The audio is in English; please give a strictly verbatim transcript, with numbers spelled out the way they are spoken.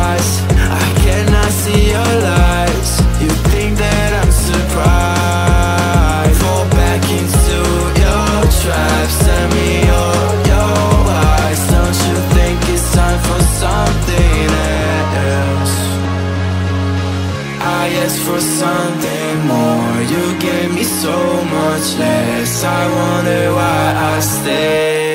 eyes, I cannot see your lies. You think that I'm surprised? Fall back into your traps. Send me your, your eyes. Don't you think it's time for something else? I asked for something more, you gave me so much less. I wonder why I stay.